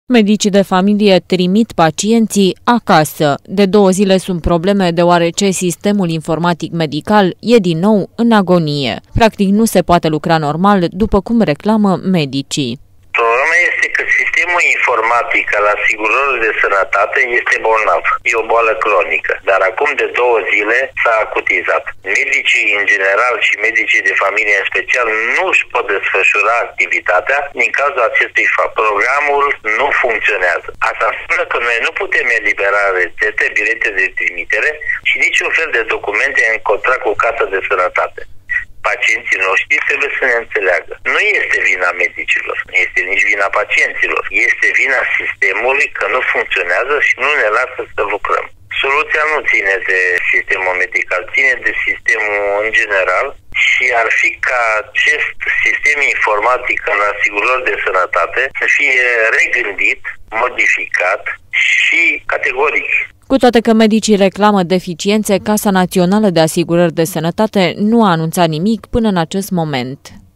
Medicii de familie trimit pacienții acasă. De 2 zile sunt probleme deoarece sistemul informatic medical e din nou în agonie. Practic nu se poate lucra normal, după cum reclamă medicii. Problema este că sistemul informatic al asigurării de sănătate este bolnav. E o boală cronică, dar acum de 2 zile s-a acutizat. Medicii în general și medicii de familie în special nu își pot desfășura activitatea din cauza acestui fapt. Programul nu funcționează. Asta înseamnă că noi nu putem elibera rețete, bilete de trimitere și niciun fel de documente în contract cu Casa de Sănătate. Pacienții noștri trebuie să ne înțeleagă. Nu este vina medicilor, nu este nici vina pacienților. Este vina sistemului că nu funcționează și nu ne lasă să lucrăm. Soluția nu ține de sistemul medical, ține de sistemul în general și ar fi ca acest sistem informatic al asigurării de sănătate să fie regândit, modificat și categoric. Cu toate că medicii reclamă deficiențe, Casa Națională de Asigurări de Sănătate nu a anunțat nimic până în acest moment.